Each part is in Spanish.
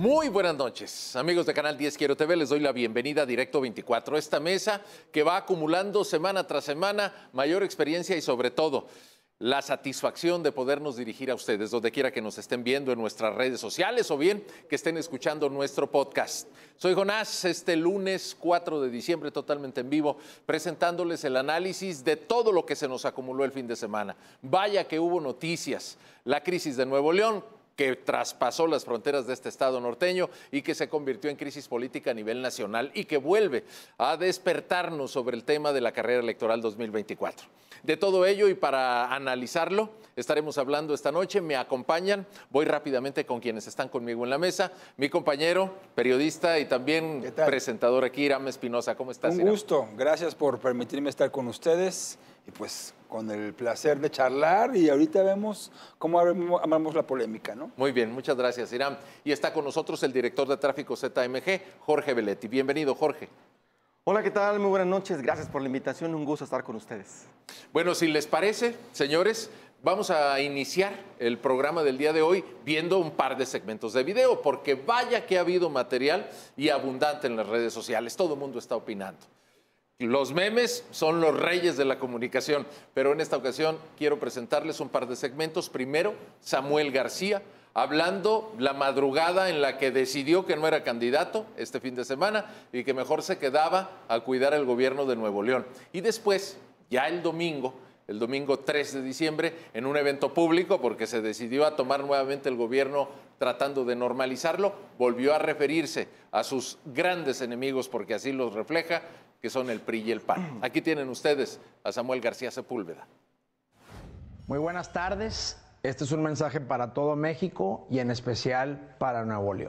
Muy buenas noches, amigos de Canal 10 Quiero TV, les doy la bienvenida a Directo 24, esta mesa que va acumulando semana tras semana mayor experiencia y sobre todo la satisfacción de podernos dirigir a ustedes, donde quiera que nos estén viendo en nuestras redes sociales o bien que estén escuchando nuestro podcast. Soy Jonás, este lunes 4 de diciembre totalmente en vivo, presentándoles el análisis de todo lo que se nos acumuló el fin de semana. Vaya que hubo noticias, la crisis de Nuevo León, que traspasó las fronteras de este estado norteño y que se convirtió en crisis política a nivel nacional y que vuelve a despertarnos sobre el tema de la carrera electoral 2024. De todo ello y para analizarlo estaremos hablando esta noche. Me acompañan, voy rápidamente con quienes están conmigo en la mesa. Mi compañero, periodista y también presentador aquí, Hiram Espinosa. ¿Cómo estás, Un Hiram? gusto, gracias por permitirme estar con ustedes y pues con el placer de charlar y ahorita vemos cómo armamos la polémica, ¿no? Muy bien, muchas gracias, Hiram. Y está con nosotros el director de tráfico ZMG, Jorge Veletti. Bienvenido, Jorge. Hola, ¿qué tal? Muy buenas noches. Gracias por la invitación. Un gusto estar con ustedes. Bueno, si les parece, señores, vamos a iniciar el programa del día de hoy viendo un par de segmentos de video, porque vaya que ha habido material y abundante en las redes sociales. Todo el mundo está opinando. Los memes son los reyes de la comunicación, pero en esta ocasión quiero presentarles un par de segmentos. Primero, Samuel García, hablando la madrugada en la que decidió que no era candidato este fin de semana y que mejor se quedaba a cuidar el gobierno de Nuevo León. Y después, ya el domingo 3 de diciembre, en un evento público, porque se decidió a tomar nuevamente el gobierno tratando de normalizarlo, volvió a referirse a sus grandes enemigos, porque así los refleja, que son el PRI y el PAN. Aquí tienen ustedes a Samuel García Sepúlveda. Muy buenas tardes. Este es un mensaje para todo México y en especial para Nuevo León.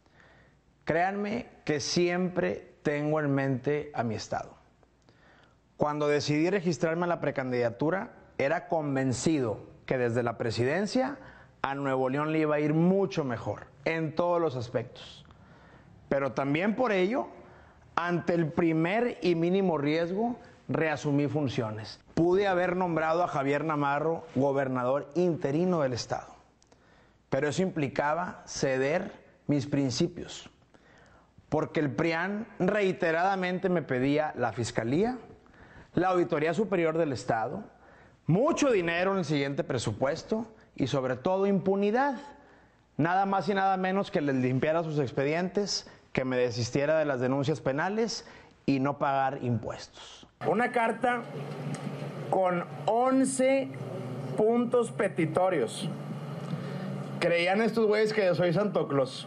Créanme que siempre tengo en mente a mi estado. Cuando decidí registrarme a la precandidatura, era convencido que desde la presidencia a Nuevo León le iba a ir mucho mejor en todos los aspectos. Pero también por ello, ante el primer y mínimo riesgo, reasumí funciones. Pude haber nombrado a Javier Namarro gobernador interino del estado, pero eso implicaba ceder mis principios, porque el PRIAN reiteradamente me pedía la fiscalía, la Auditoría Superior del Estado, mucho dinero en el siguiente presupuesto y sobre todo impunidad. Nada más y nada menos que les limpiara sus expedientes, que me desistiera de las denuncias penales y no pagar impuestos. Una carta con 11 puntos petitorios. Creían estos güeyes que yo soy Santo Claus.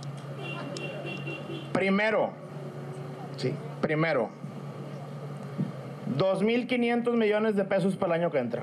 Primero, 2,500 millones de pesos para el año que entra.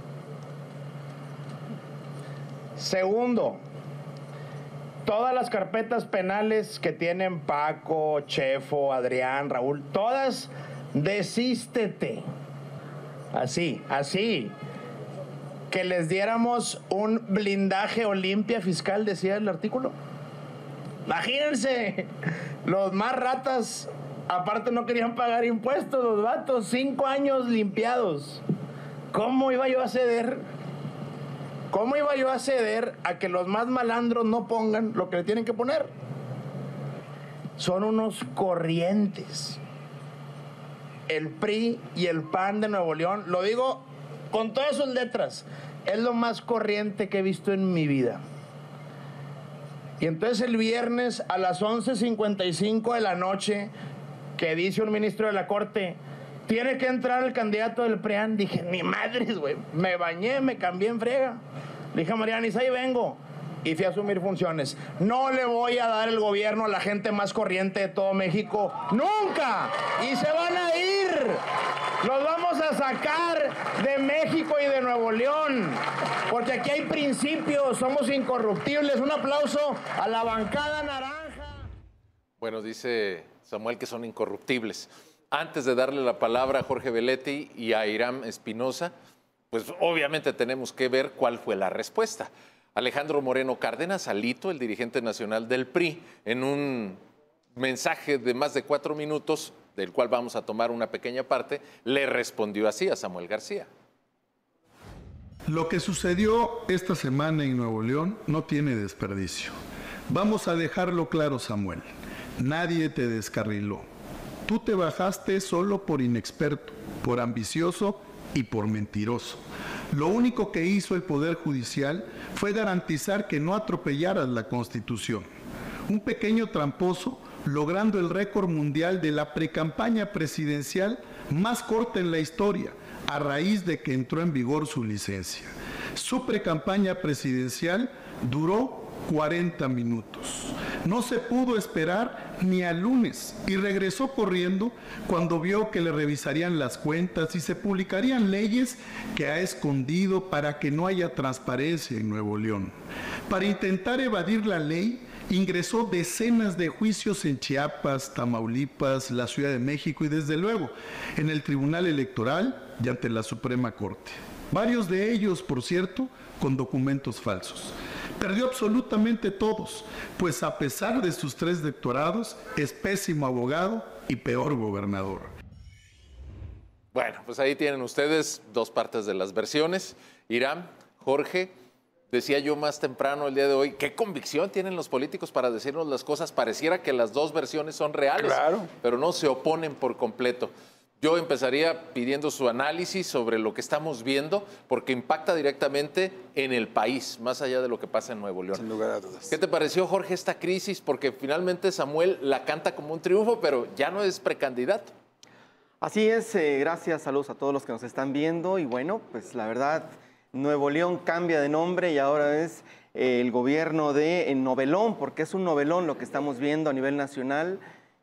Segundo, todas las carpetas penales que tienen Paco, Chefo, Adrián, Raúl, todas, desístete. Así. Que les diéramos un blindaje o limpia fiscal, decía el artículo. Imagínense, los más ratas, aparte no querían pagar impuestos, los vatos, 5 años limpiados. ¿Cómo iba yo a ceder? ¿Cómo iba yo a ceder a que los más malandros no pongan lo que le tienen que poner? Son unos corrientes. El PRI y el PAN de Nuevo León, lo digo con todas sus letras, es lo más corriente que he visto en mi vida. Y entonces el viernes a las 11:55 de la noche, que dice un ministro de la Corte, tiene que entrar el candidato del PRIAN, dije, ni madres, güey, me bañé, me cambié en friega. Le dije a Marianis, ahí vengo. Y fui a asumir funciones. No le voy a dar el gobierno a la gente más corriente de todo México, ¡nunca! Y se van a ir. Los vamos a sacar de México y de Nuevo León, porque aquí hay principios, somos incorruptibles. Un aplauso a la bancada naranja. Bueno, dice Samuel que son incorruptibles. Antes de darle la palabra a Jorge Veletti y a Hiram Espinosa, pues obviamente tenemos que ver cuál fue la respuesta. Alejandro Moreno Cárdenas, Alito, el dirigente nacional del PRI, en un mensaje de más de 4 minutos, del cual vamos a tomar una pequeña parte, le respondió así a Samuel García. Lo que sucedió esta semana en Nuevo León no tiene desperdicio. Vamos a dejarlo claro, Samuel. Nadie te descarriló. Tú te bajaste solo por inexperto, por ambicioso y por mentiroso. Lo único que hizo el Poder Judicial fue garantizar que no atropellaras la Constitución. Un pequeño tramposo logrando el récord mundial de la precampaña presidencial más corta en la historia, a raíz de que entró en vigor su licencia. Su precampaña presidencial duró 40 minutos. No se pudo esperar ni al lunes y regresó corriendo cuando vio que le revisarían las cuentas y se publicarían leyes que ha escondido para que no haya transparencia en Nuevo León. Para intentar evadir la ley, ingresó decenas de juicios en Chiapas, Tamaulipas, la Ciudad de México y desde luego en el Tribunal Electoral y ante la Suprema Corte. Varios de ellos, por cierto, con documentos falsos. Perdió absolutamente todos, pues a pesar de sus 3 doctorados, es pésimo abogado y peor gobernador. Bueno, pues ahí tienen ustedes 2 partes de las versiones. Irán, Jorge, decía yo más temprano el día de hoy, ¿qué convicción tienen los políticos para decirnos las cosas? Pareciera que las 2 versiones son reales, claro, pero no se oponen por completo. Yo empezaría pidiendo su análisis sobre lo que estamos viendo, porque impacta directamente en el país, más allá de lo que pasa en Nuevo León. Sin lugar a dudas. ¿Qué te pareció, Jorge, esta crisis? Porque finalmente Samuel la canta como un triunfo, pero ya no es precandidato. Así es, gracias, saludos a todos los que nos están viendo. Y bueno, pues la verdad, Nuevo León cambia de nombre y ahora es el gobierno de novelón, porque es un novelón lo que estamos viendo a nivel nacional.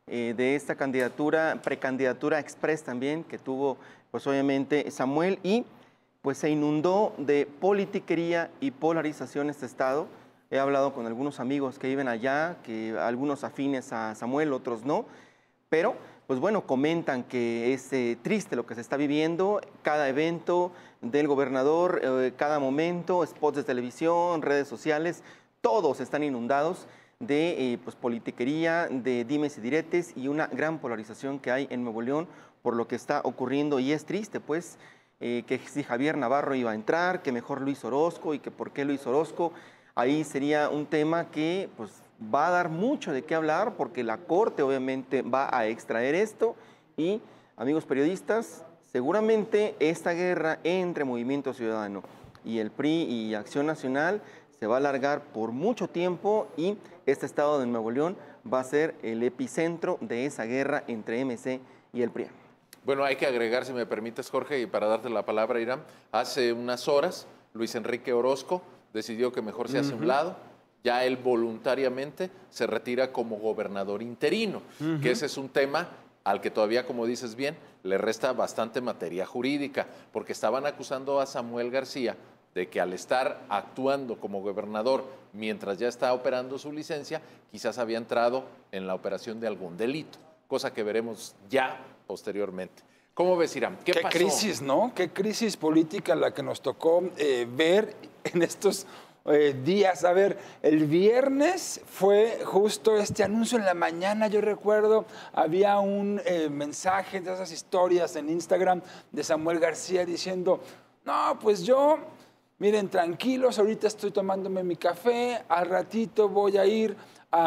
De esta candidatura, precandidatura express también, que tuvo pues obviamente Samuel, y pues se inundó de politiquería y polarización este estado. He hablado con algunos amigos que viven allá, que algunos afines a Samuel, otros no, pero pues bueno, comentan que es triste lo que se está viviendo, cada evento del gobernador, cada momento, spots de televisión, redes sociales, todos están inundados de pues, politiquería, de dimes y diretes y una gran polarización que hay en Nuevo León por lo que está ocurriendo. Y es triste, pues, que si Javier Navarro iba a entrar, que mejor Luis Orozco y que por qué Luis Orozco. Ahí sería un tema que pues, va a dar mucho de qué hablar porque la Corte obviamente va a extraer esto y, amigos periodistas, seguramente esta guerra entre Movimiento Ciudadano y el PRI y Acción Nacional se va a alargar por mucho tiempo y este estado de Nuevo León va a ser el epicentro de esa guerra entre MC y el PRI. Bueno, hay que agregar, si me permites, Jorge, y para darte la palabra, Irán, hace unas horas Luis Enrique Orozco decidió que mejor se hace a un lado, ya él voluntariamente se retira como gobernador interino, que ese es un tema al que todavía, como dices bien, le resta bastante materia jurídica, porque estaban acusando a Samuel García de que al estar actuando como gobernador mientras ya está operando su licencia, quizás había entrado en la operación de algún delito, cosa que veremos ya posteriormente. ¿Cómo ves, Irán? ¿Qué pasó? Crisis, ¿no? Qué crisis política la que nos tocó ver en estos días. A ver, el viernes fue justo este anuncio en la mañana, yo recuerdo, había un mensaje de esas historias en Instagram de Samuel García diciendo, no, pues yo... Miren, tranquilos, ahorita estoy tomándome mi café, al ratito voy a ir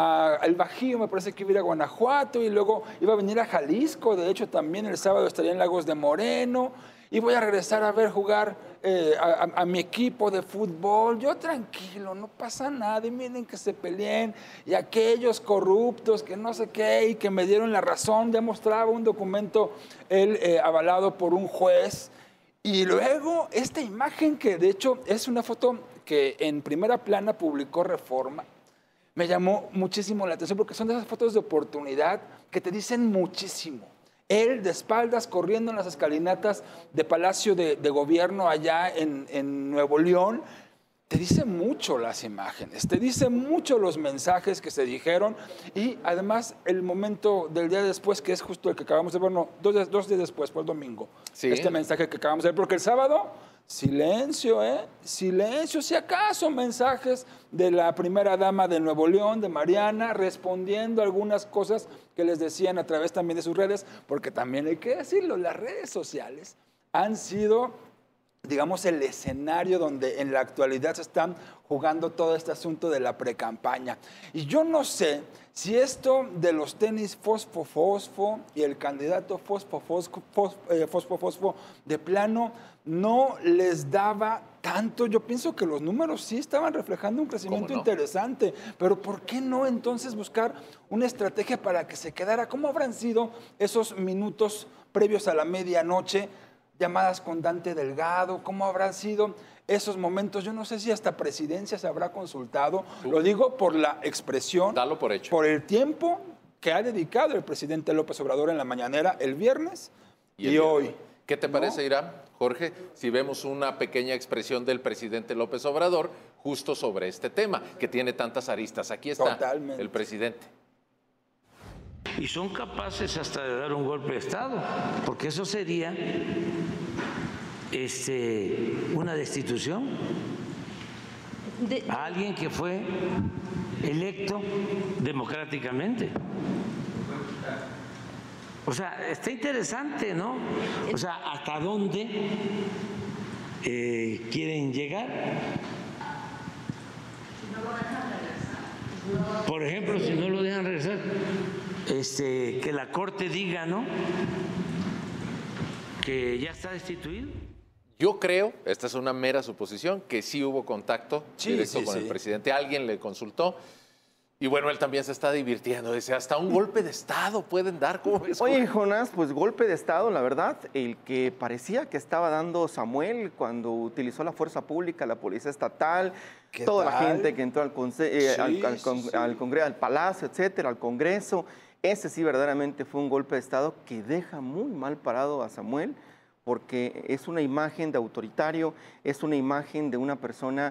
al Bajío, me parece que iba a ir a Guanajuato y luego iba a venir a Jalisco, de hecho también el sábado estaría en Lagos de Moreno y voy a regresar a ver jugar a mi equipo de fútbol. Yo tranquilo, no pasa nada y miren que se peleen y aquellos corruptos que no sé qué y que me dieron la razón, ya mostraba un documento él avalado por un juez. Y luego esta imagen que de hecho es una foto que en primera plana publicó Reforma, me llamó muchísimo la atención porque son de esas fotos de oportunidad que te dicen muchísimo. Él de espaldas corriendo en las escalinatas de Palacio de Gobierno allá en Nuevo León. Te dice mucho las imágenes, te dice mucho los mensajes que se dijeron y además el momento del día después, que es justo el que acabamos de ver, no, dos días después, fue el domingo, sí. Este mensaje que acabamos de ver, porque el sábado, silencio, silencio, si acaso mensajes de la primera dama de Nuevo León, de Mariana, respondiendo algunas cosas que les decían a través también de sus redes, porque también hay que decirlo, las redes sociales han sido digamos, el escenario donde en la actualidad se están jugando todo este asunto de la precampaña. Y yo no sé si esto de los tenis fosfo y el candidato fosfo de plano no les daba tanto. Yo pienso que los números sí estaban reflejando un crecimiento interesante, pero ¿por qué no entonces buscar una estrategia para que se quedara? ¿Cómo habrán sido esos minutos previos a la medianoche? Llamadas con Dante Delgado, ¿cómo habrán sido esos momentos? Yo no sé si hasta presidencia se habrá consultado. Lo digo por la expresión, dalo por hecho, por el tiempo que ha dedicado el presidente López Obrador en la mañanera el viernes y hoy. ¿Qué te parece, Irán, Jorge, si vemos una pequeña expresión del presidente López Obrador justo sobre este tema, que tiene tantas aristas? Aquí está el presidente. Y son capaces hasta de dar un golpe de Estado, porque eso sería una destitución a alguien que fue electo democráticamente. O sea, está interesante, ¿no? O sea, ¿hasta dónde quieren llegar? Por ejemplo, si no lo dejan regresar, que la Corte diga, ¿no?, que ya está destituido. Yo creo, esta es una mera suposición, que sí hubo contacto directo con el presidente. Alguien le consultó. Y bueno, él también se está divirtiendo. Dice, hasta un golpe de Estado pueden dar. ¿Cómo ves? Oye, Jonás, pues golpe de Estado, la verdad, el que parecía que estaba dando Samuel cuando utilizó la fuerza pública, la policía estatal, toda la gente que entró al Congreso, al Palacio, etcétera, al Congreso. Ese sí verdaderamente fue un golpe de Estado que deja muy mal parado a Samuel, porque es una imagen de autoritario, es una imagen de una persona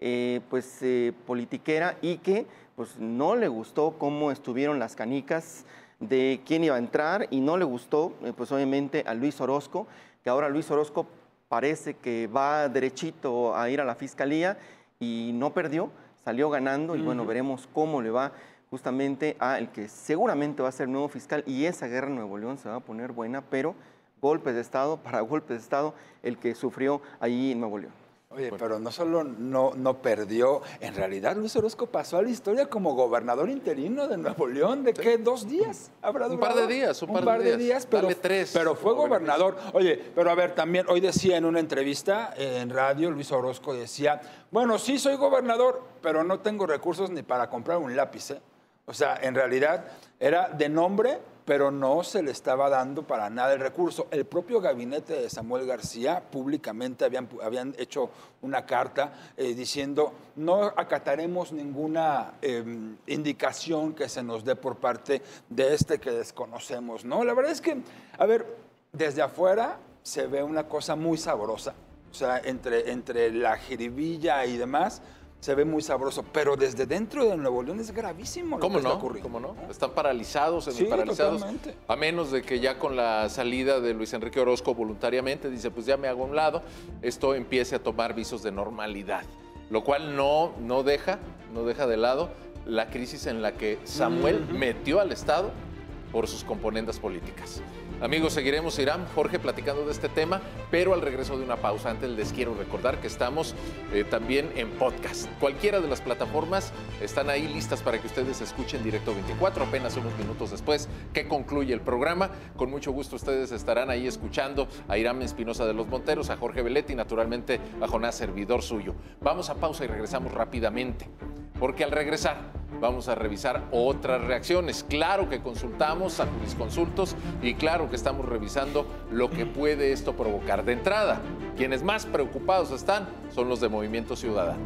politiquera y que pues no le gustó cómo estuvieron las canicas de quién iba a entrar y no le gustó pues obviamente a Luis Orozco, que ahora Luis Orozco parece que va derechito a ir a la fiscalía y no perdió, salió ganando y bueno, veremos cómo le va justamente a el que seguramente va a ser nuevo fiscal y esa guerra en Nuevo León se va a poner buena, pero golpes de Estado, para golpes de Estado, el que sufrió allí en Nuevo León. Oye, pero no solo no perdió, en realidad Luis Orozco pasó a la historia como gobernador interino de Nuevo León. ¿De qué? ¿2 días habrá durado? Un par de días, pero, dale 3. Pero fue gobernador. Oye, pero a ver, también hoy decía en una entrevista en radio, Luis Orozco decía, bueno, sí soy gobernador, pero no tengo recursos ni para comprar un lápiz, ¿eh? O sea, en realidad era de nombre, pero no se le estaba dando para nada el recurso. El propio gabinete de Samuel García públicamente habían hecho una carta diciendo no acataremos ninguna indicación que se nos dé por parte de que desconocemos, ¿no? La verdad es que, a ver, desde afuera se ve una cosa muy sabrosa, o sea, entre la jiribilla y demás, se ve muy sabroso, pero desde dentro de Nuevo León es gravísimo lo que está ocurriendo. ¿Cómo no? Están paralizados, totalmente. A menos de que ya con la salida de Luis Enrique Orozco voluntariamente dice, pues ya me hago a un lado, esto empiece a tomar visos de normalidad, lo cual no deja de lado la crisis en la que Samuel metió al Estado por sus componendas políticas. Amigos, seguiremos, Irán, Jorge, platicando de este tema, pero al regreso de una pausa. Antes les quiero recordar que estamos también en podcast. Cualquiera de las plataformas están ahí listas para que ustedes escuchen Directo 24, apenas unos minutos después que concluye el programa. Con mucho gusto ustedes estarán ahí escuchando a Irán Espinosa de los Monteros, a Jorge Velletti y naturalmente a Jonás, servidor suyo. Vamos a pausa y regresamos rápidamente, porque al regresar vamos a revisar otras reacciones. Claro que consultamos a jurisconsultos y claro que estamos revisando lo que puede esto provocar. De entrada, quienes más preocupados están son los de Movimiento Ciudadano.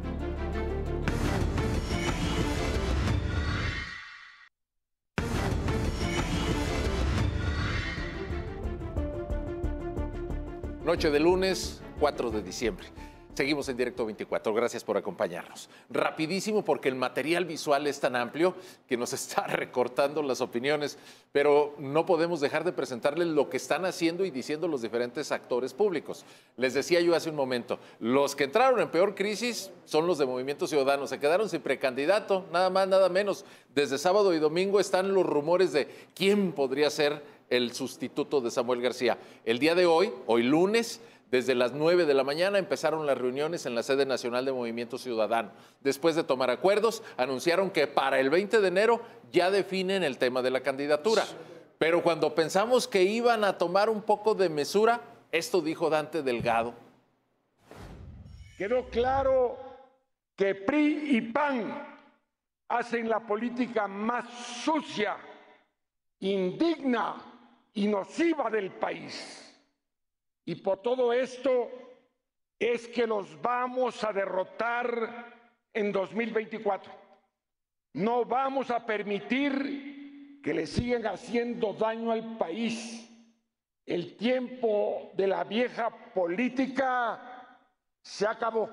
Noche de lunes, 4 de diciembre. Seguimos en Directo 24, gracias por acompañarnos. Rapidísimo porque el material visual es tan amplio que nos está recortando las opiniones, pero no podemos dejar de presentarles lo que están haciendo y diciendo los diferentes actores públicos. Les decía yo hace un momento, los que entraron en peor crisis son los de Movimiento Ciudadano, se quedaron sin precandidato, nada más, nada menos. Desde sábado y domingo están los rumores de quién podría ser el sustituto de Samuel García. El día de hoy lunes, Desde las 9 de la mañana empezaron las reuniones en la sede nacional de Movimiento Ciudadano. Después de tomar acuerdos, anunciaron que para el 20 de enero ya definen el tema de la candidatura. Pero cuando pensamos que iban a tomar un poco de mesura, esto dijo Dante Delgado. Quedó claro que PRI y PAN hacen la política más sucia, indigna y nociva del país. Y por todo esto es que los vamos a derrotar en 2024. No vamos a permitir que le sigan haciendo daño al país. El tiempo de la vieja política se acabó.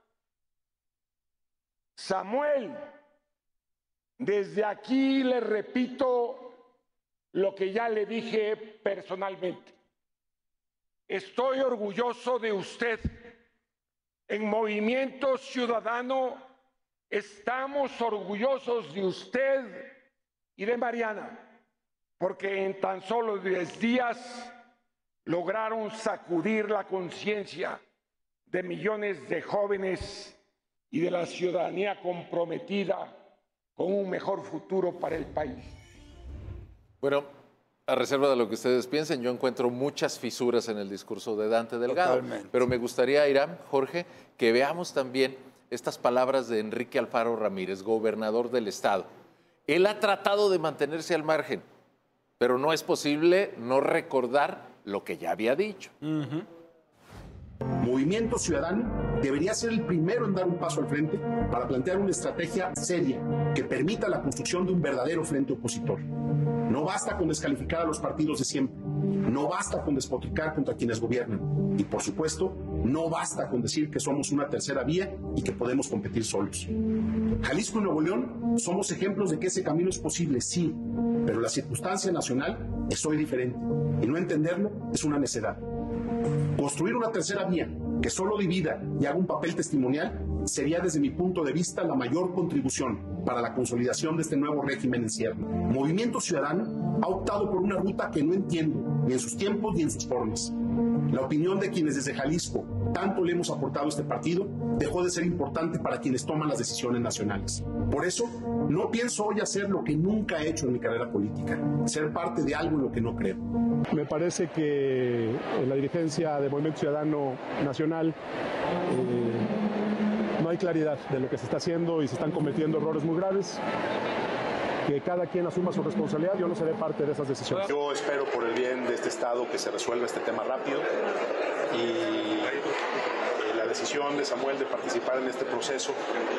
Samuel, desde aquí le repito lo que ya le dije personalmente. Estoy orgulloso de usted. En Movimiento Ciudadano estamos orgullosos de usted y de Mariana, porque en tan solo 10 días lograron sacudir la conciencia de millones de jóvenes y de la ciudadanía comprometida con un mejor futuro para el país. Bueno, a reserva de lo que ustedes piensen, yo encuentro muchas fisuras en el discurso de Dante Delgado. Totalmente. Pero me gustaría, Irán, Jorge, que veamos también estas palabras de Enrique Alfaro Ramírez, gobernador del estado. Él ha tratado de mantenerse al margen, pero no es posible no recordar lo que ya había dicho. Movimiento Ciudadano debería ser el primero en dar un paso al frente para plantear una estrategia seria que permita la construcción de un verdadero frente opositor. No basta con descalificar a los partidos de siempre, no basta con despotricar contra quienes gobiernan y, por supuesto, no basta con decir que somos una tercera vía y que podemos competir solos. Jalisco y Nuevo León somos ejemplos de que ese camino es posible, sí, pero la circunstancia nacional es hoy diferente y no entenderlo es una necedad. Construir una tercera vía que solo divida y haga un papel testimonial sería, desde mi punto de vista, la mayor contribución para la consolidación de este nuevo régimen en cierre. Movimiento Ciudadano ha optado por una ruta que no entiendo, ni en sus tiempos ni en sus formas. La opinión de quienes desde Jalisco tanto le hemos aportado a este partido dejó de ser importante para quienes toman las decisiones nacionales. Por eso, no pienso hoy hacer lo que nunca he hecho en mi carrera política, ser parte de algo en lo que no creo. Me parece que en la dirigencia de Movimiento Ciudadano Nacional no hay claridad de lo que se está haciendo y se están cometiendo errores muy graves. Que cada quien asuma su responsabilidad, yo no seré parte de esas decisiones. Yo espero, por el bien de este Estado, que se resuelva este tema rápido y la decisión de Samuel de participar en este proceso,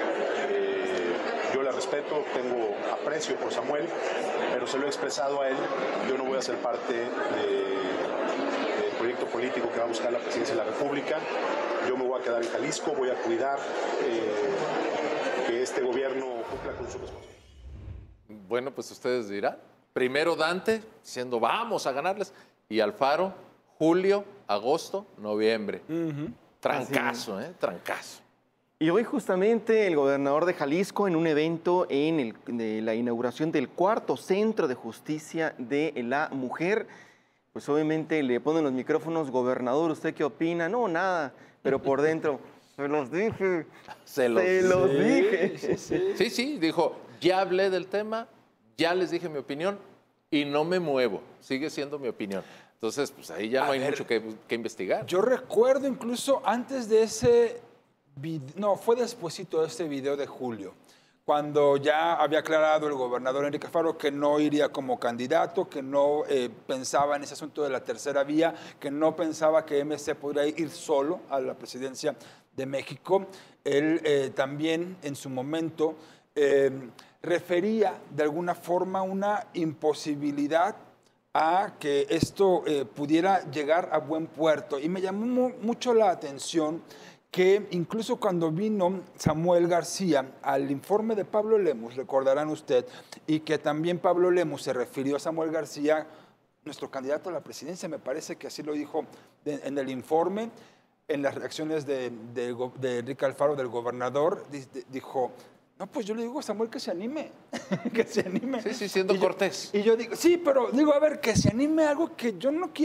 yo la respeto, tengo aprecio por Samuel, pero se lo he expresado a él, yo no voy a ser parte del proyecto político que va a buscar la presidencia de la República, yo me voy a quedar en Jalisco, voy a cuidar que este gobierno cumpla con su responsabilidad. Bueno, pues ustedes dirán. Primero Dante, diciendo vamos a ganarles, y Alfaro, julio, agosto, noviembre. Trancazo, trancazo. Y hoy justamente el gobernador de Jalisco, en un evento de la inauguración del cuarto Centro de Justicia de la Mujer, pues obviamente le ponen los micrófonos: gobernador, ¿usted qué opina? No, nada, pero por dentro, se los dije. Se los dije. Sí, dijo, ya hablé del tema, ya les dije mi opinión y no me muevo, sigue siendo mi opinión. Entonces, pues ahí ya no hay mucho que investigar. Yo recuerdo incluso antes de ese video, no, fue despuesito de este video de julio, cuando ya había aclarado el gobernador Enrique Alfaro que no iría como candidato, que no pensaba en ese asunto de la tercera vía, que no pensaba que MC podría ir solo a la presidencia de México. Él también en su momento refería de alguna forma una imposibilidad a que esto pudiera llegar a buen puerto. Y me llamó mucho la atención que incluso cuando vino Samuel García al informe de Pablo Lemus, recordarán usted, y que también Pablo Lemus se refirió a Samuel García, nuestro candidato a la presidencia, me parece que así lo dijo en el informe, en las reacciones de Enrique Alfaro, del gobernador, dijo: no, pues yo le digo a Samuel que se anime, que se anime. Sí, siendo cortés. Y yo digo, sí, pero digo, a ver, que se anime algo que yo no quiero,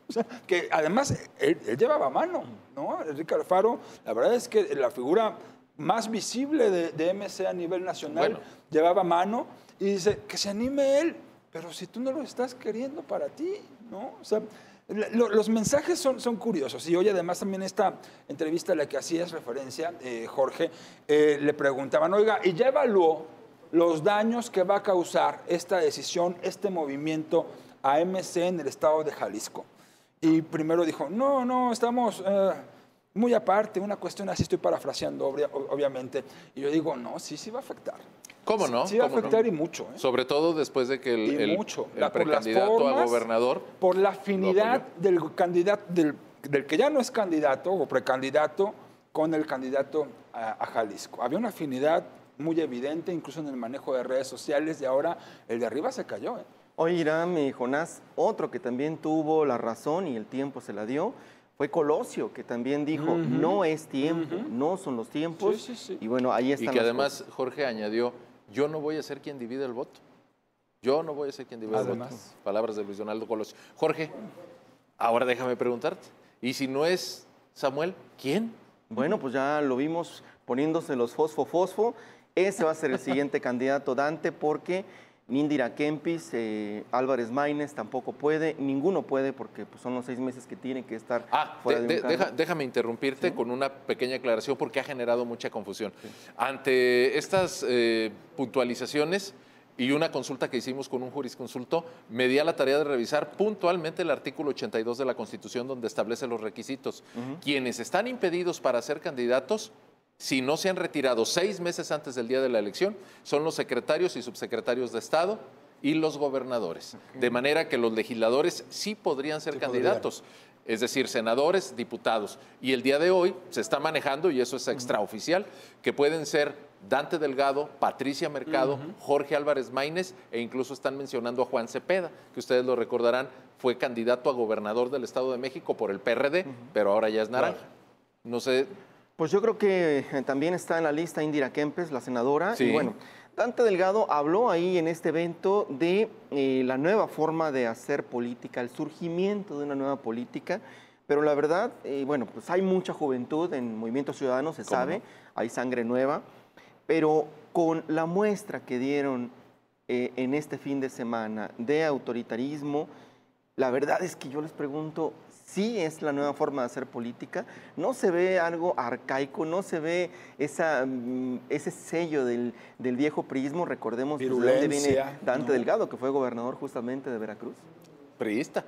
O sea, que además él llevaba mano, ¿no? Enrique Alfaro, la verdad es que la figura más visible de MC a nivel nacional llevaba mano y dice que se anime él, pero si tú no lo estás queriendo para ti, ¿no? O sea, los mensajes son curiosos. Y hoy además también esta entrevista a la que hacías referencia, Jorge, le preguntaban, oiga, ¿y ya evaluó los daños que va a causar esta decisión, este movimiento a MC en el estado de Jalisco? Y primero dijo, no, estamos muy aparte, una cuestión así, estoy parafraseando obviamente. Y yo digo, no, sí va a afectar. ¿Cómo no? Sí va a afectar y mucho. Sobre todo después de que el precandidato formas, a gobernador... Por la afinidad del candidato, del que ya no es candidato o precandidato con el candidato a Jalisco. Había una afinidad muy evidente, incluso en el manejo de redes sociales, y ahora el de arriba se cayó. Oye, Irán y Jonás, otro que también tuvo la razón y el tiempo se la dio, fue Colosio, que también dijo, no es tiempo, no son los tiempos. Sí. Y bueno, ahí están. Y que además Jorge añadió, yo no voy a ser quien divide el voto. Yo no voy a ser quien divide el voto. Palabras de Luis Donaldo Colosio. Jorge, ahora déjame preguntarte, ¿y si no es Samuel, quién? Bueno, pues ya lo vimos poniéndose los fosfo. Ese va a ser el siguiente candidato, Dante, porque ni Indira Kempis, Álvarez Maínez tampoco puede, ninguno puede porque pues, son los 6 meses que tiene que estar fuera de un cargo. Déjame interrumpirte con una pequeña aclaración porque ha generado mucha confusión. Ante estas puntualizaciones y una consulta que hicimos con un jurisconsulto, me di a la tarea de revisar puntualmente el artículo 82 de la Constitución donde establece los requisitos. Quienes están impedidos para ser candidatos, si no se han retirado 6 meses antes del día de la elección, son los secretarios y subsecretarios de Estado y los gobernadores. De manera que los legisladores sí podrían ser candidatos, es decir, senadores, diputados. Y el día de hoy se está manejando, y eso es extraoficial, que pueden ser Dante Delgado, Patricia Mercado, Jorge Álvarez Maínez, e incluso están mencionando a Juan Cepeda, que ustedes lo recordarán, fue candidato a gobernador del Estado de México por el PRD, pero ahora ya es naranja. No sé... Pues yo creo que también está en la lista Indira Kempis, la senadora. Sí. Y bueno, Dante Delgado habló ahí en este evento de la nueva forma de hacer política, el surgimiento de una nueva política. Pero la verdad, bueno, pues hay mucha juventud en Movimiento Ciudadano, se sabe, hay sangre nueva. Pero con la muestra que dieron en este fin de semana de autoritarismo, la verdad es que yo les pregunto, ¿sí es la nueva forma de hacer política? ¿No se ve algo arcaico? ¿No se ve ese sello del viejo priismo? Recordemos de dónde viene Dante Delgado, que fue gobernador justamente de Veracruz. Priista.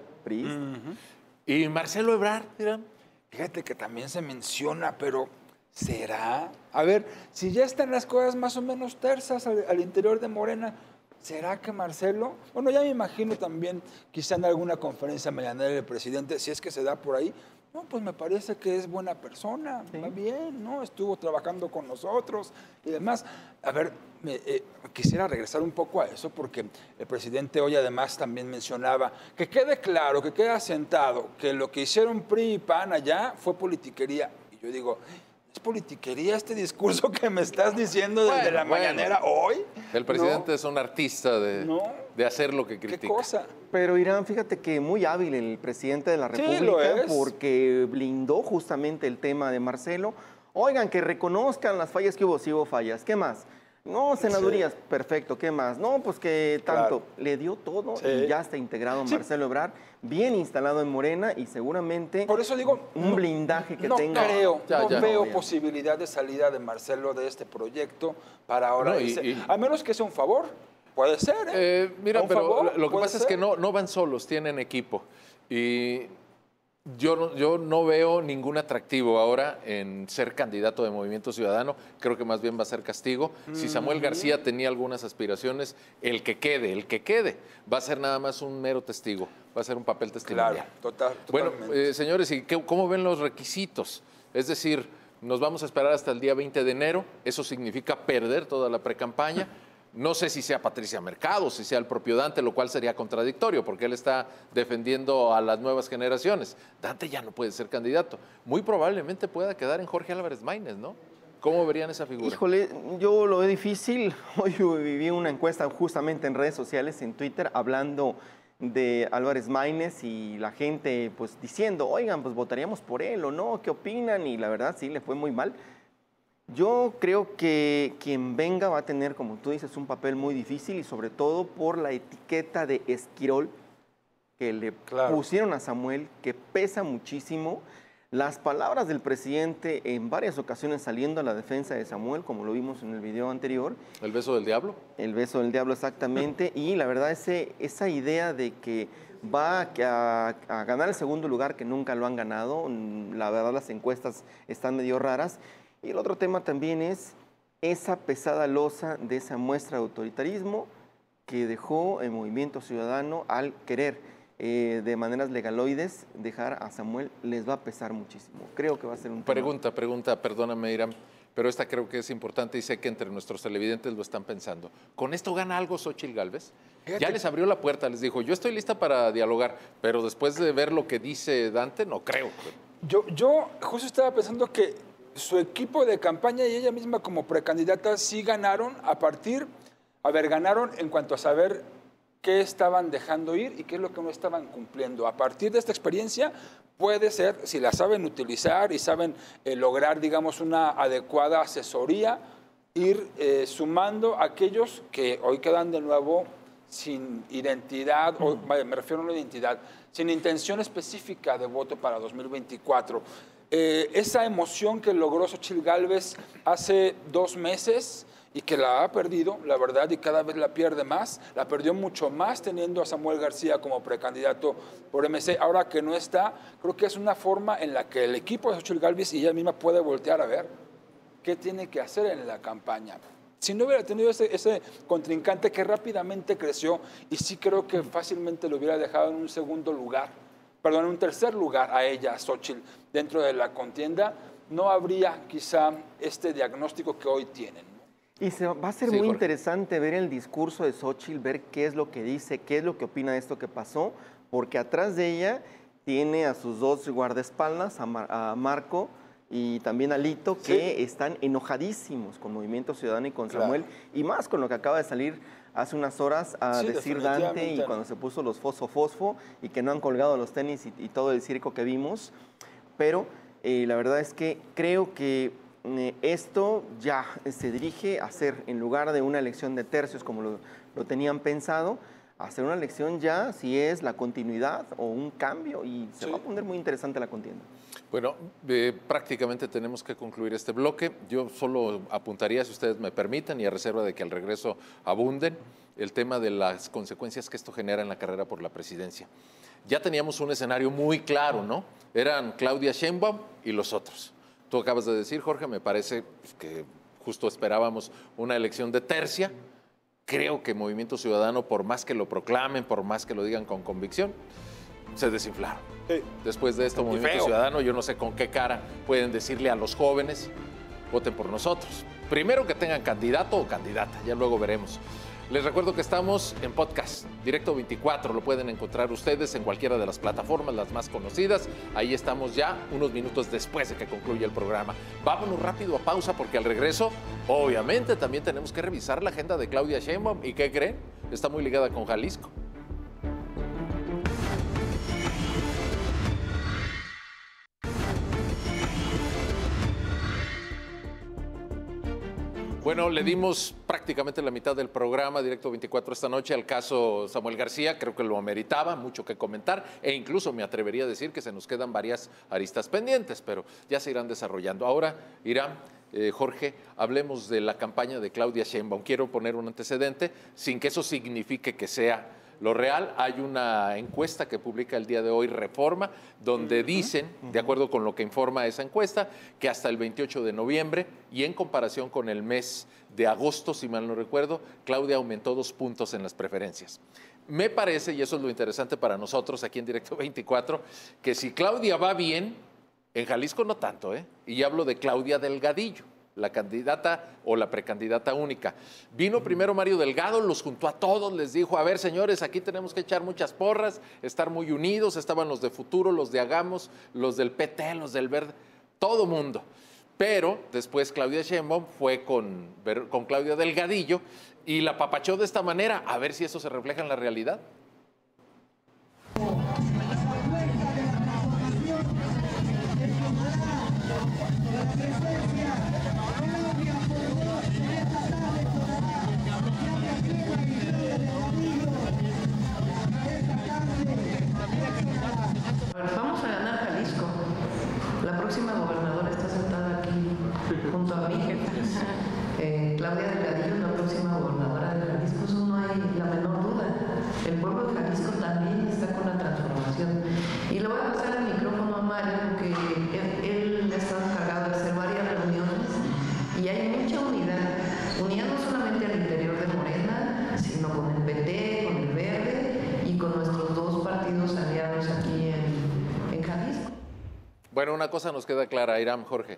Y Marcelo Ebrard, dirán. Fíjate que también se menciona, pero ¿será? A ver, si ya están las cosas más o menos tersas al interior de Morena, ¿será que Marcelo? Bueno, ya me imagino también, quizá en alguna conferencia mañanera del presidente, si es que se da por ahí, no, pues me parece que es buena persona, va bien, ¿no? Estuvo trabajando con nosotros y demás. A ver, quisiera regresar un poco a eso, porque el presidente hoy además también mencionaba que quede claro, que quede asentado, que lo que hicieron PRI y PAN allá fue politiquería. Y yo digo, ¿es politiquería este discurso que me estás diciendo desde la mañanera hoy? El presidente es un artista de hacer lo que critica. ¿Qué cosa? Pero Irán, fíjate que muy hábil el presidente de la República, porque blindó justamente el tema de Marcelo. Oigan, que reconozcan las fallas que hubo, sí hubo fallas. ¿Qué más? No, senadurías, perfecto. ¿Qué más? No, pues que tanto. Le dio todo y ya está integrado Marcelo Ebrard, bien instalado en Morena y seguramente por eso digo, un blindaje que tenga. No veo posibilidad de salida de Marcelo de este proyecto para ahora. A menos que sea un favor, puede ser. Mira, pero lo que pasa es que no van solos, tienen equipo. Y yo no veo ningún atractivo ahora en ser candidato de Movimiento Ciudadano. Creo que más bien va a ser castigo. Si Samuel García tenía algunas aspiraciones, el que quede, va a ser nada más un mero testigo, va a ser un papel testimonial. Claro, Bueno, señores, ¿y cómo ven los requisitos? Es decir, nos vamos a esperar hasta el día 20 de enero, eso significa perder toda la precampaña. No sé si sea Patricia Mercado, si sea el propio Dante, lo cual sería contradictorio, porque él está defendiendo a las nuevas generaciones. Dante ya no puede ser candidato. Muy probablemente pueda quedar en Jorge Álvarez Maínez, ¿no? ¿Cómo verían esa figura? Híjole, yo lo veo difícil. Hoy viví una encuesta justamente en redes sociales, en Twitter, hablando de Álvarez Maínez y la gente pues diciendo, oigan, pues votaríamos por él o no, ¿qué opinan? Y la verdad sí, le fue muy mal. Yo creo que quien venga va a tener, como tú dices, un papel muy difícil y sobre todo por la etiqueta de esquirol que le pusieron a Samuel, que pesa muchísimo. Las palabras del presidente en varias ocasiones saliendo a la defensa de Samuel, como lo vimos en el video anterior. ¿El beso del diablo? El beso del diablo, exactamente. Y la verdad, esa idea de que va a ganar el segundo lugar, que nunca lo han ganado, la verdad las encuestas están medio raras. Y el otro tema también es esa pesada losa de esa muestra de autoritarismo que dejó el Movimiento Ciudadano al querer de maneras legaloides dejar a Samuel, les va a pesar muchísimo. Creo que va a ser un tema. Pregunta, perdóname, Iram, pero esta creo que es importante y sé que entre nuestros televidentes lo están pensando. ¿Con esto gana algo Xóchitl Gálvez? Ya les abrió la puerta, les dijo, yo estoy lista para dialogar, pero después de ver lo que dice Dante, no creo. Yo justo estaba pensando que su equipo de campaña y ella misma como precandidata sí ganaron ganaron en cuanto a saber qué estaban dejando ir y qué es lo que no estaban cumpliendo. A partir de esta experiencia puede ser, si la saben utilizar y saben lograr, digamos, una adecuada asesoría, ir sumando a aquellos que hoy quedan de nuevo sin identidad, me refiero a una identidad, sin intención específica de voto para 2024. Esa emoción que logró Xóchitl Gálvez hace 2 meses y que la ha perdido, la verdad, y cada vez la pierde más, la perdió mucho más teniendo a Samuel García como precandidato por MC. Ahora que no está, creo que es una forma en la que el equipo de Xóchitl Gálvez y ella misma puede voltear a ver qué tiene que hacer en la campaña. Si no hubiera tenido ese contrincante que rápidamente creció y sí creo que fácilmente lo hubiera dejado en un en un tercer lugar a ella, a Xóchitl, dentro de la contienda, no habría quizá este diagnóstico que hoy tienen. Y va a ser muy interesante ver el discurso de Xóchitl, ver qué es lo que dice, qué es lo que opina de esto que pasó, porque atrás de ella tiene a sus 2 guardaespaldas, a Marco y también a Lito, que están enojadísimos con Movimiento Ciudadano y con Samuel, y más con lo que acaba de salir hace unas horas a decir Dante y cuando se puso los fosfo y que no han colgado los tenis y todo el circo que vimos. Pero la verdad es que creo que esto ya se dirige a ser, en lugar de una elección de tercios como lo tenían pensado, a hacer una elección ya si es la continuidad o un cambio, y se va a poner muy interesante la contienda. Bueno, prácticamente tenemos que concluir este bloque. Yo solo apuntaría, si ustedes me permiten, y a reserva de que al regreso abunden, el tema de las consecuencias que esto genera en la carrera por la presidencia. Ya teníamos un escenario muy claro, ¿no? Eran Claudia Sheinbaum y los otros. Tú acabas de decir, Jorge, me parece que justo esperábamos una elección de tercia. Creo que Movimiento Ciudadano, por más que lo proclamen, por más que lo digan con convicción, se desinflaron. Sí. Después de esto, Movimiento Ciudadano, yo no sé con qué cara pueden decirle a los jóvenes, voten por nosotros. Primero que tengan candidato o candidata, ya luego veremos. Les recuerdo que estamos en podcast, Directo 24, lo pueden encontrar ustedes en cualquiera de las plataformas, las más conocidas. Ahí estamos ya unos minutos después de que concluya el programa. Vámonos rápido a pausa porque al regreso, obviamente, también tenemos que revisar la agenda de Claudia Sheinbaum. ¿Y qué creen? Está muy ligada con Jalisco. Bueno, le dimos prácticamente la mitad del programa Directo 24 esta noche al caso Samuel García. Creo que lo ameritaba, mucho que comentar, e incluso me atrevería a decir que se nos quedan varias aristas pendientes, pero ya se irán desarrollando. Ahora, Irán, Jorge, hablemos de la campaña de Claudia Sheinbaum. Quiero poner un antecedente, sin que eso signifique que sea lo real. Hay una encuesta que publica el día de hoy Reforma, donde dicen, de acuerdo con lo que informa esa encuesta, que hasta el 28 de noviembre y en comparación con el mes de agosto, si mal no recuerdo, Claudia aumentó 2 puntos en las preferencias. Me parece, y eso es lo interesante para nosotros aquí en Directo 24, que si Claudia va bien, en Jalisco no tanto, y ya hablo de Claudia Delgadillo, la candidata o la precandidata única. Vino primero Mario Delgado, los juntó a todos, les dijo, a ver, señores, aquí tenemos que echar muchas porras, estar muy unidos. Estaban los de Futuro, los de Hagamos, los del PT, los del Verde, todo mundo. Pero después Claudia Sheinbaum fue con Claudia Delgadillo y la apapachó de esta manera, a ver si eso se refleja en la realidad. mi jefa. Claudia Delgadillo, la próxima gobernadora de Jalisco, eso no hay la menor duda. El pueblo de Jalisco también está con la transformación. Y le voy a pasar el micrófono a Mario, porque él ha estado encargado de hacer varias reuniones y hay mucha unidad no solamente al interior de Morena, sino con el PT, con el Verde y con nuestros dos partidos aliados aquí en Jalisco. Bueno, una cosa nos queda clara, Iram, Jorge.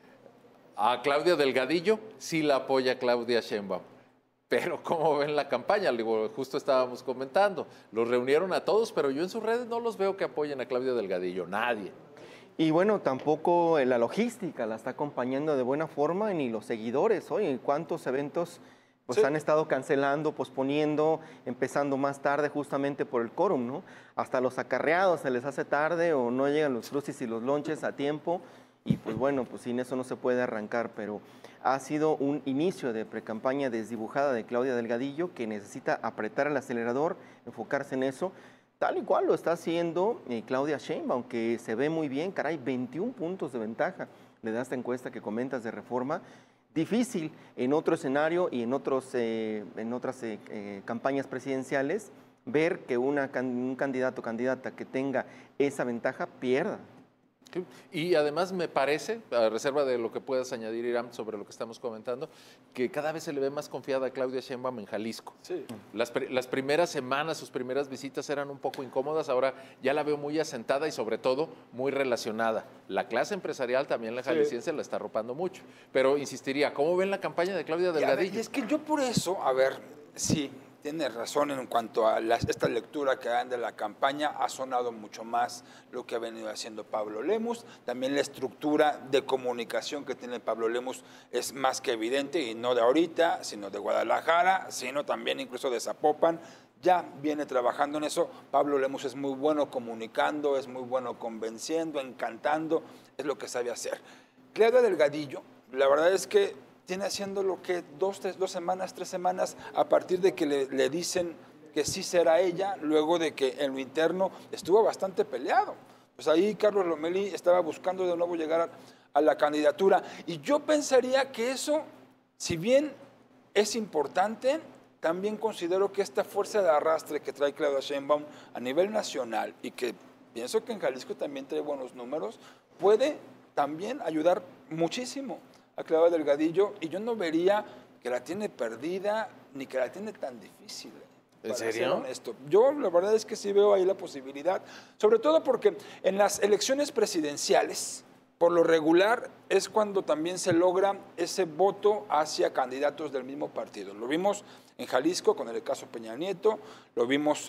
A Claudia Delgadillo sí la apoya Claudia Sheinbaum. Pero ¿cómo ven la campaña? Justo estábamos comentando. Los reunieron a todos, pero yo en sus redes no los veo que apoyen a Claudia Delgadillo. Nadie. Y bueno, tampoco la logística la está acompañando de buena forma, ni los seguidores. Oye, ¿cuántos eventos pues han estado cancelando, posponiendo, empezando más tarde justamente por el quórum, ¿no? Hasta los acarreados se les hace tarde o no llegan los crucis y los lonches a tiempo. Y pues bueno, pues sin eso no se puede arrancar, pero ha sido un inicio de precampaña desdibujada de Claudia Delgadillo que necesita apretar el acelerador, enfocarse en eso, tal y cual lo está haciendo Claudia Sheinbaum, que se ve muy bien, caray, 21 puntos de ventaja, le da esta encuesta que comentas de Reforma. Difícil en otro escenario y en otras campañas presidenciales ver que un candidato o candidata que tenga esa ventaja pierda. Y además me parece, a reserva de lo que puedas añadir, Iram, sobre lo que estamos comentando, que cada vez se le ve más confiada a Claudia Sheinbaum en Jalisco. Sí. Las primeras semanas, sus primeras visitas eran un poco incómodas, ahora ya la veo muy asentada y sobre todo muy relacionada. La clase empresarial también, la jalisciense, la está arropando mucho. Pero insistiría, ¿cómo ven la campaña de Claudia Delgadillo? Y es que yo por eso, sí, tienes razón en cuanto a esta lectura que dan de la campaña, ha sonado mucho más lo que ha venido haciendo Pablo Lemus. También la estructura de comunicación que tiene Pablo Lemus es más que evidente, y no de ahorita, sino de Guadalajara, sino también incluso de Zapopan. Ya viene trabajando en eso. Pablo Lemus es muy bueno comunicando, es muy bueno convenciendo, encantando, es lo que sabe hacer. Claudia Delgadillo, la verdad es que tiene haciendo lo que 2 semanas, 3 semanas, a partir de que le dicen que sí será ella, luego de que en lo interno estuvo bastante peleado. Pues ahí Carlos Lomelí estaba buscando de nuevo llegar a la candidatura. Y yo pensaría que eso, si bien es importante, también considero que esta fuerza de arrastre que trae Claudia Sheinbaum a nivel nacional, y que pienso que en Jalisco también trae buenos números, puede también ayudar muchísimo a Claudia Delgadillo, y yo no vería que la tiene perdida ni que la tiene tan difícil. ¿En serio? Yo la verdad es que sí veo ahí la posibilidad, sobre todo porque en las elecciones presidenciales, por lo regular, es cuando también se logra ese voto hacia candidatos del mismo partido. Lo vimos en Jalisco con el caso Peña Nieto, lo vimos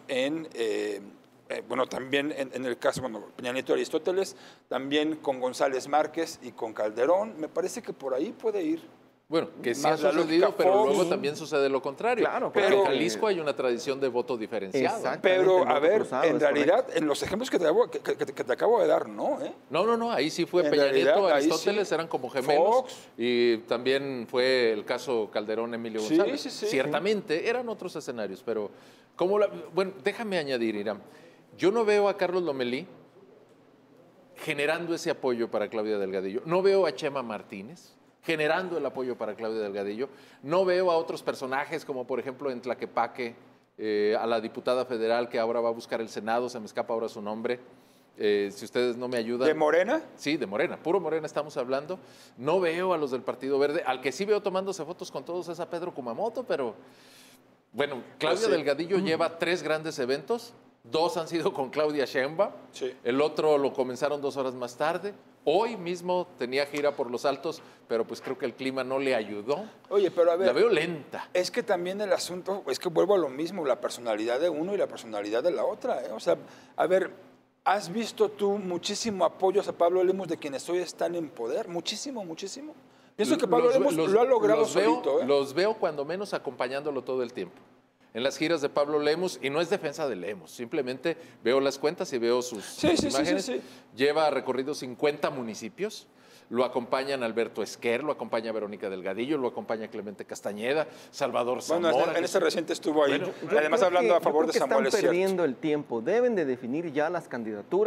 también en el caso, Peña Nieto y Aristóteles, también con González Márquez y con Calderón. Me parece que por ahí puede ir. Bueno, que sí ha sucedido, pero luego también sucede lo contrario. Claro, porque en Jalisco hay una tradición de voto diferenciado. Pero, a ver, en realidad, en los ejemplos que te acabo de dar, ¿no? No, ahí sí fue Peña Nieto, Aristóteles, eran como gemelos. Fox. Y también fue el caso Calderón-Emilio González. Sí. Ciertamente, eran otros escenarios, pero bueno, déjame añadir, Iram. Yo no veo a Carlos Lomelí generando ese apoyo para Claudia Delgadillo. No veo a Chema Martínez generando el apoyo para Claudia Delgadillo. No veo a otros personajes como, por ejemplo, en Tlaquepaque, a la diputada federal que ahora va a buscar el Senado, se me escapa ahora su nombre. Si ustedes no me ayudan. ¿De Morena? Sí, de Morena, puro Morena estamos hablando. No veo a los del Partido Verde. Al que sí veo tomándose fotos con todos es a Pedro Kumamoto, pero bueno, Claudia Delgadillo lleva 3 grandes eventos. 2 han sido con Claudia Sheinbaum, el otro lo comenzaron 2 horas más tarde. Hoy mismo tenía gira por Los Altos, pero pues creo que el clima no le ayudó. Oye, pero a ver, la veo lenta. Es que también el asunto, es que vuelvo a lo mismo, la personalidad de uno y la personalidad de la otra. O sea, a ver, ¿has visto tú muchísimo apoyo a Pablo Lemus de quienes hoy están en poder? Muchísimo. Pienso que Pablo Lemus lo ha logrado solito. Los veo cuando menos acompañándolo todo el tiempo. En las giras de Pablo Lemus, y no es defensa de Lemus, simplemente veo las cuentas y veo sus imágenes. Sí. Lleva recorrido 50 municipios, lo acompañan Alberto Esquer, lo acompaña Verónica Delgadillo, lo acompaña Clemente Castañeda, Salvador Zamora. Bueno, en ese reciente estuvo ahí, además hablando a favor de Samuel. Están perdiendo el tiempo, deben de definir ya las candidaturas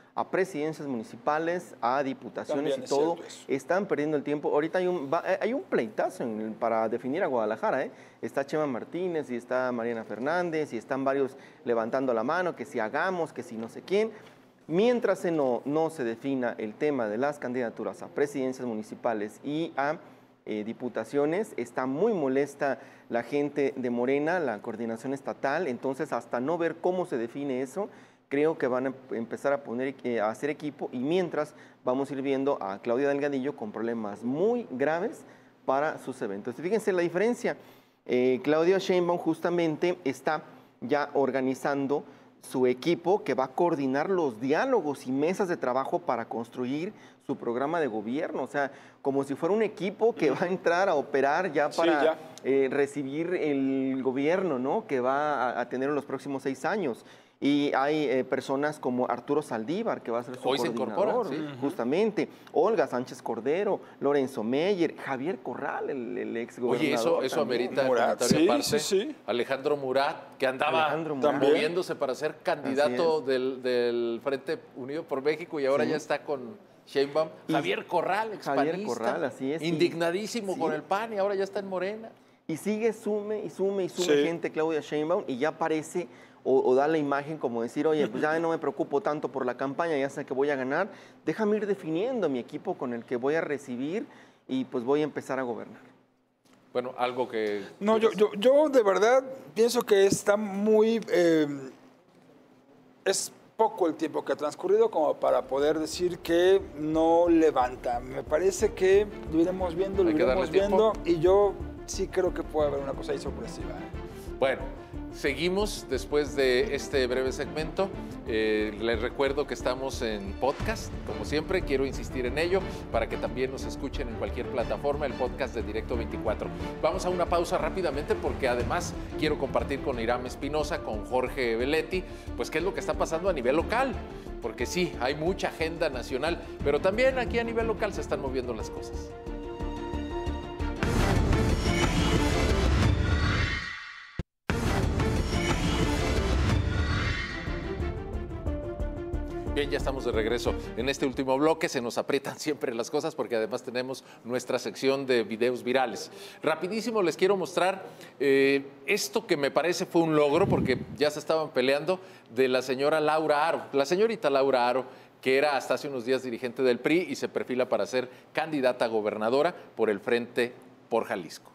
a presidencias municipales, a diputaciones También y todo. es cierto eso. Están perdiendo el tiempo. Ahorita hay un pleitazo para definir a Guadalajara. Está Chema Martínez y está Mariana Fernández y están varios levantando la mano, que si hagamos, que si no sé quién. Mientras no se defina el tema de las candidaturas a presidencias municipales y a diputaciones, está muy molesta la gente de Morena, la coordinación estatal. Entonces, hasta no ver cómo se define eso, creo que van a empezar a hacer equipo, y mientras vamos a ir viendo a Claudia Delgadillo con problemas muy graves para sus eventos. Y fíjense la diferencia. Claudia Sheinbaum justamente está ya organizando su equipo que va a coordinar los diálogos y mesas de trabajo para construir su programa de gobierno. O sea, como si fuera un equipo que va a entrar a operar ya para recibir el gobierno, ¿no?, que va a tener en los próximos 6 años. Y hay personas como Arturo Saldívar, que va a ser su coordinador, justamente, Olga Sánchez Cordero, Lorenzo Meyer, Javier Corral, el ex gobernador. Oye, eso amerita comentario aparte. Alejandro Murat, que andaba moviéndose para ser candidato del Frente Unido por México y ahora ya está con Sheinbaum. Javier Corral, expanista, Javier Corral, así es. Indignadísimo con el PAN y ahora ya está en Morena. Y sigue sume gente Claudia Sheinbaum, y ya parece o da la imagen como decir, oye, pues ya no me preocupo tanto por la campaña, ya sé que voy a ganar, déjame ir definiendo mi equipo con el que voy a recibir y pues voy a empezar a gobernar. Bueno, algo que... No, yo de verdad pienso que está muy... es poco el tiempo que ha transcurrido como para poder decir que no levanta. Me parece que lo iremos viendo, y yo sí creo que puede haber una cosa ahí sorpresiva. Bueno, seguimos después de este breve segmento. Les recuerdo que estamos en podcast, como siempre, quiero insistir en ello, para que también nos escuchen en cualquier plataforma, el podcast de Directo 24. Vamos a una pausa rápidamente porque además quiero compartir con Irán Espinosa, con Jorge Belletti, pues qué es lo que está pasando a nivel local, porque sí, hay mucha agenda nacional, pero también aquí a nivel local se están moviendo las cosas. Bien, ya estamos de regreso en este último bloque. Se nos aprietan siempre las cosas porque además tenemos nuestra sección de videos virales. Rapidísimo les quiero mostrar esto que me parece fue un logro porque ya se estaban peleando, de la señora Laura Haro, la señorita Laura Haro, que era hasta hace unos días dirigente del PRI y se perfila para ser candidata a gobernadora por el Frente por Jalisco.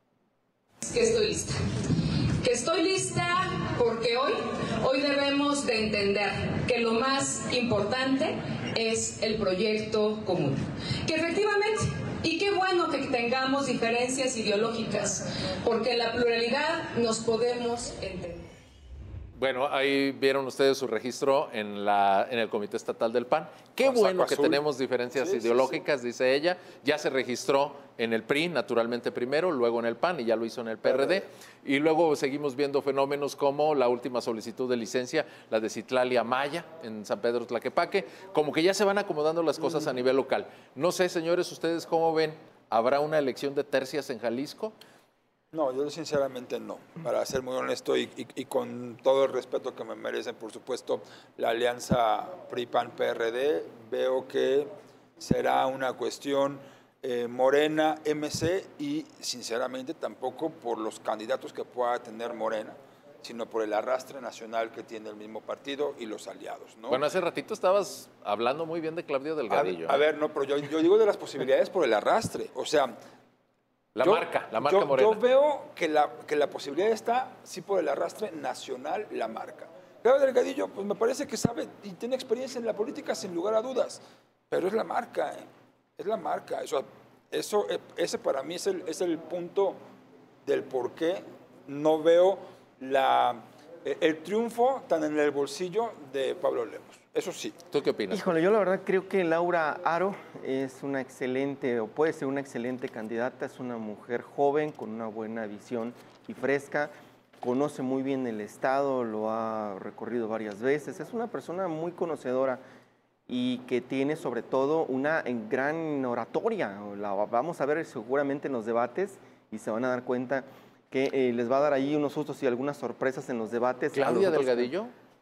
Que estoy lista. Que estoy lista porque hoy debemos de entender que lo más importante es el proyecto común. Que efectivamente, y qué bueno que tengamos diferencias ideológicas, porque en la pluralidad nos podemos entender. Bueno, ahí vieron ustedes su registro en el Comité Estatal del PAN. Qué bueno que tenemos diferencias ideológicas, dice ella. Ya se registró en el PRI, naturalmente primero, luego en el PAN y ya lo hizo en el PRD. Y luego seguimos viendo fenómenos como la última solicitud de licencia, la de Citlalia Maya en San Pedro Tlaquepaque. Como que ya se van acomodando las cosas a nivel local. No sé, señores, ¿ustedes cómo ven? ¿Habrá una elección de tercias en Jalisco? No, yo sinceramente no. Para ser muy honesto y con todo el respeto que me merecen, por supuesto, la alianza PRI-PAN-PRD, veo que será una cuestión Morena-MC y sinceramente tampoco por los candidatos que pueda tener Morena, sino por el arrastre nacional que tiene el mismo partido y los aliados, ¿no? Bueno, hace ratito estabas hablando muy bien de Claudia Delgadillo. A ver, no, pero yo digo de las posibilidades por el arrastre, o sea... La marca Morena. Yo veo que la posibilidad está, sí, por el arrastre nacional, la marca. Claudia Delgadillo, pues me parece que sabe y tiene experiencia en la política sin lugar a dudas, pero es la marca, es la marca. Ese para mí es el punto del por qué no veo el triunfo tan en el bolsillo de Pablo Lemos. Eso sí. ¿Tú qué opinas? Híjole, yo la verdad creo que Laura Haro es una excelente, o puede ser una excelente candidata. Es una mujer joven con una buena visión y fresca. Conoce muy bien el Estado, lo ha recorrido varias veces. Es una persona muy conocedora y que tiene sobre todo una gran oratoria. La vamos a ver seguramente en los debates y se van a dar cuenta que les va a dar ahí unos sustos y algunas sorpresas en los debates. ¿Claudia Delgadillo?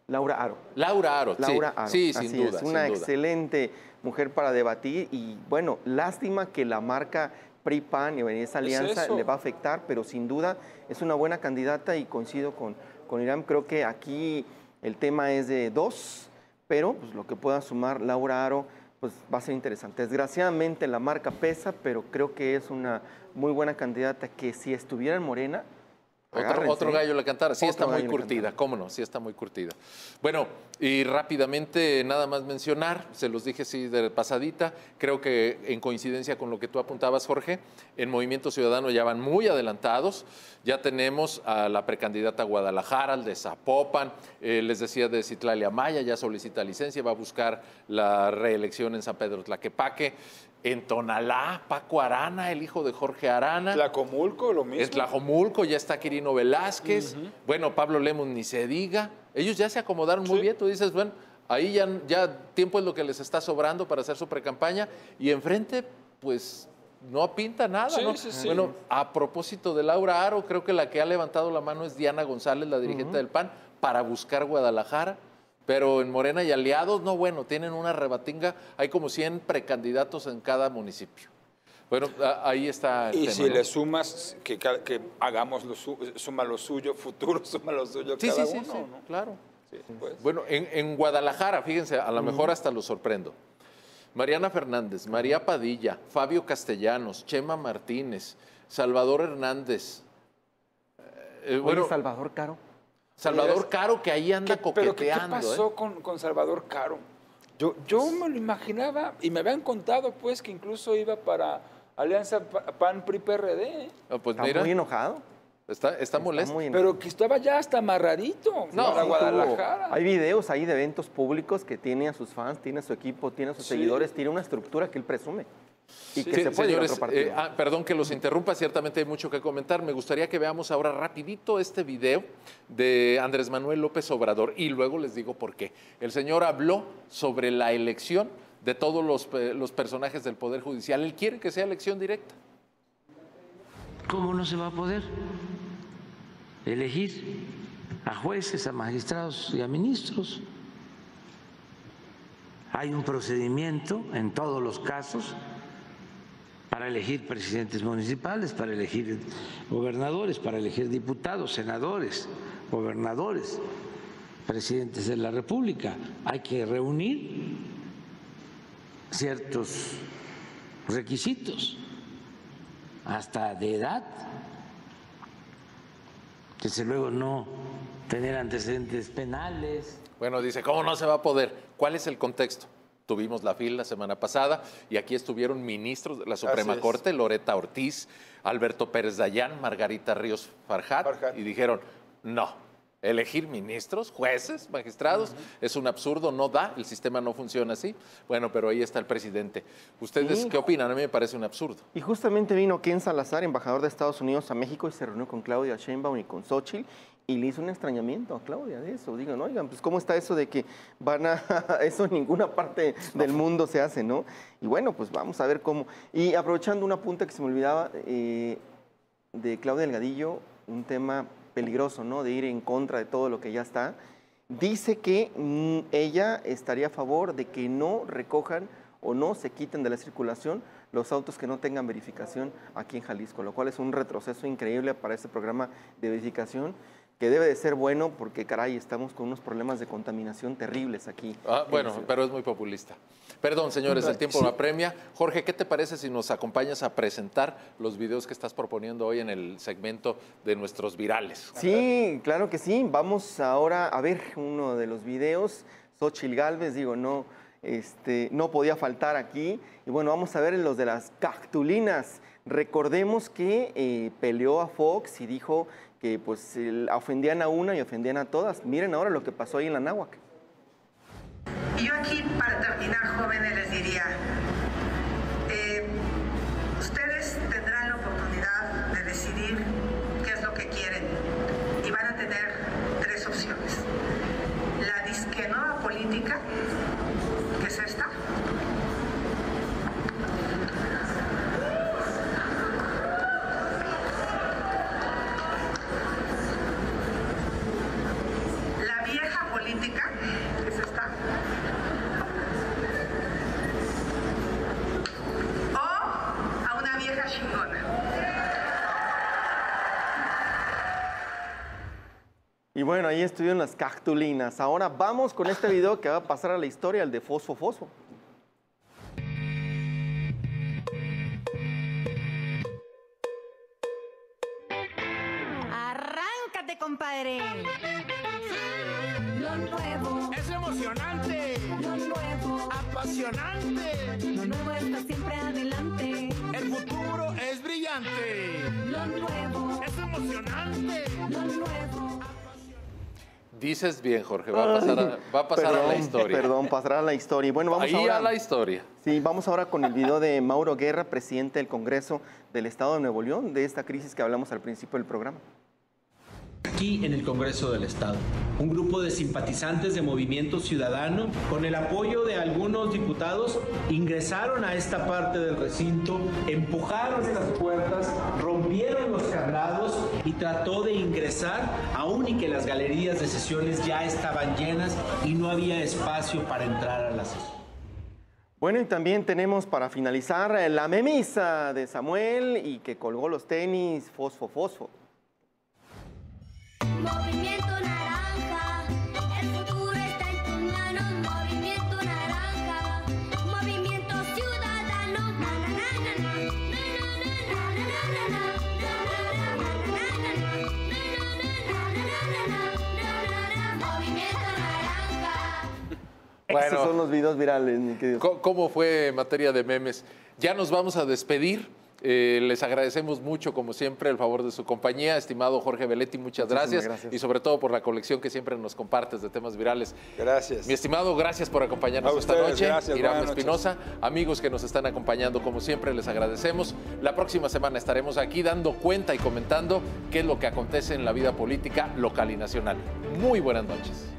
Laura Aro. Laura Aro, Laura Aro. Sí, sin duda. Es una sin duda. excelente mujer para debatir y bueno, lástima que la marca PRI-PAN y esa alianza le va a afectar, pero sin duda es una buena candidata y coincido con Irán. Creo que aquí el tema es de 2, pero pues, lo que pueda sumar Laura Aro pues, va a ser interesante. Desgraciadamente la marca pesa, pero creo que es una muy buena candidata que si estuviera en Morena, Otro gallo le cantara. Sí está muy curtida, cómo no, sí está muy curtida. Bueno, y rápidamente nada más mencionar, se los dije sí de pasadita, creo que en coincidencia con lo que tú apuntabas, Jorge, en Movimiento Ciudadano ya van muy adelantados, ya tenemos a la precandidata a Guadalajara, al de Zapopan, les decía de Citlalia Maya, ya solicita licencia, va a buscar la reelección en San Pedro Tlaquepaque. En Tonalá, Paco Arana, el hijo de Jorge Arana. Tlajomulco, lo mismo. En Tlajomulco ya está Quirino Velázquez. Bueno, Pablo Lemos ni se diga. Ellos ya se acomodaron muy bien. Tú dices, bueno, ahí ya tiempo es lo que les está sobrando para hacer su precampaña. Y enfrente, pues, no pinta nada, ¿no? Bueno, a propósito de Laura Aro, creo que la que ha levantado la mano es Diana González, la dirigente del PAN, para buscar Guadalajara. Pero en Morena y aliados, no, bueno, tienen una rebatinga. Hay como 100 precandidatos en cada municipio. Bueno, ahí está el tema. Y si le sumas que hagamos suma lo suyo, futuro suma lo suyo cada uno, ¿no? Claro. Sí, pues. Bueno, en Guadalajara, fíjense, a lo mejor hasta los sorprendo. Mariana Fernández, María Padilla, Fabio Castellanos, Chema Martínez, Salvador Hernández. Bueno, Salvador Caro. Salvador Caro, que ahí anda coqueteando. ¿Pero qué pasó con Salvador Caro? Yo me lo imaginaba y me habían contado pues que incluso iba para Alianza PAN-PRI-PRD. Pues está mira, muy enojado. Está molesto. Pero que estaba ya hasta amarradito para Guadalajara. Hay videos ahí de eventos públicos que tiene a sus fans, tiene a su equipo, tiene a sus seguidores, tiene una estructura que él presume. Y que se puede señores, ir a otro partido. Perdón que los interrumpa, ciertamente hay mucho que comentar. Me gustaría que veamos ahora rapidito este video de Andrés Manuel López Obrador y luego les digo por qué. El señor habló sobre la elección de todos los personajes del Poder Judicial. Él quiere que sea elección directa. ¿Cómo no se va a poder elegir a jueces, a magistrados y a ministros? Hay un procedimiento en todos los casos para elegir presidentes municipales, para elegir gobernadores, para elegir diputados, senadores, gobernadores, presidentes de la República. Hay que reunir ciertos requisitos, hasta de edad, desde luego no tener antecedentes penales. Bueno, dice, ¿cómo no se va a poder? ¿Cuál es el contexto? Tuvimos la FIL la semana pasada y aquí estuvieron ministros de la Suprema Corte, Loreta Ortiz, Alberto Pérez Dayán, Margarita Ríos Farjat, y dijeron, no, elegir ministros, jueces, magistrados, es un absurdo, no da, el sistema no funciona así. Bueno, pero ahí está el presidente. ¿Ustedes qué opinan? A mí me parece un absurdo. Y justamente vino Ken Salazar, embajador de Estados Unidos a México, y se reunió con Claudia Sheinbaum y con Xóchitl, y le hizo un extrañamiento a Claudia de eso. Digan, oigan, pues ¿cómo está eso de que van a... eso en ninguna parte del mundo se hace, ¿no? Y bueno, pues vamos a ver cómo. Y aprovechando una punta que se me olvidaba de Claudia Delgadillo, un tema peligroso, ¿no? De ir en contra de todo lo que ya está. Dice que ella estaría a favor de que no recojan o no se quiten de la circulación los autos que no tengan verificación aquí en Jalisco, lo cual es un retroceso increíble para este programa de verificación, que debe de ser bueno porque, caray, estamos con unos problemas de contaminación terribles aquí. Bueno, pero es muy populista. Perdón, señores, el tiempo me apremia. Jorge, ¿qué te parece si nos acompañas a presentar los videos que estás proponiendo hoy en el segmento de nuestros virales? Sí, claro que sí. Vamos ahora a ver uno de los videos. Xóchitl Gálvez, no podía faltar aquí. Y bueno, vamos a ver los de las cartulinas. Recordemos que peleó a Fox y dijo que pues ofendían a una y ofendían a todas. Miren ahora lo que pasó ahí en la Náhuac. Y yo aquí, para terminar, jóvenes, les diría, ustedes tendrán la oportunidad de decidir qué es lo que quieren y van a tener 3 opciones. La disque nueva política, que es esta. La vieja política, Y bueno, ahí estuvieron las cartulinas. Ahora vamos con este video que va a pasar a la historia, el de Fosfo Fosfo. ¡Arráncate, compadre! Lo nuevo es emocionante. Lo nuevo apasionante. Lo nuevo está siempre adelante. El futuro es brillante. Lo nuevo es emocionante. Lo nuevo. Dices bien, Jorge, va a pasar a la historia. Perdón, pasará a la historia. Bueno, vamos ahí ahora a la historia. Sí, vamos ahora con el video de Mauro Guerra, presidente del Congreso del Estado de Nuevo León, de esta crisis que hablamos al principio del programa. Aquí en el Congreso del Estado, un grupo de simpatizantes de Movimiento Ciudadano, con el apoyo de algunos diputados, ingresaron a esta parte del recinto, empujaron estas puertas, rompieron los candados y trató de ingresar, aún y que las galerías de sesiones ya estaban llenas y no había espacio para entrar a la sesión. Bueno, y también tenemos para finalizar la memisa de Samuel y que colgó los tenis Fosfo Fosfo. Movimiento naranja, el futuro está en tus manos. Movimiento naranja, movimiento ciudadano. Movimiento naranja. Bueno, esos son los videos virales, mi querido. ¿Cómo fue en materia de memes? Ya nos vamos a despedir. Les agradecemos mucho, como siempre, el favor de su compañía. Estimado Jorge Belletti, muchas gracias. Y sobre todo por la colección que siempre nos compartes de temas virales. Gracias. Mi estimado, gracias por acompañarnos esta noche. Gracias, Irán Espinosa, amigos que nos están acompañando, como siempre, les agradecemos. La próxima semana estaremos aquí dando cuenta y comentando qué es lo que acontece en la vida política local y nacional. Muy buenas noches.